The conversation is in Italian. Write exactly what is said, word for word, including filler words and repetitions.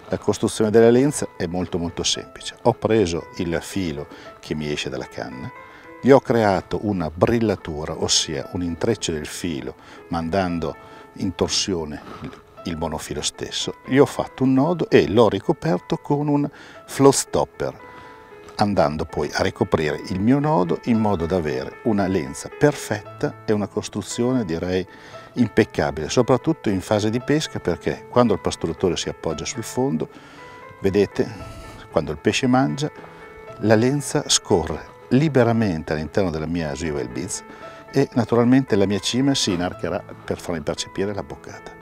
La costruzione della lenza è molto molto semplice. Ho preso il filo che mi esce dalla canna, gli ho creato una brillatura, ossia un intreccio del filo mandando in torsione il monofilo stesso, gli ho fatto un nodo e l'ho ricoperto con un flow stopper, andando poi a ricoprire il mio nodo in modo da avere una lenza perfetta e una costruzione direi impeccabile, soprattutto in fase di pesca, perché quando il pasturatore si appoggia sul fondo, vedete, quando il pesce mangia, la lenza scorre liberamente all'interno della mia swivel bits e naturalmente la mia cima si inarcherà per farmi percepire la boccata.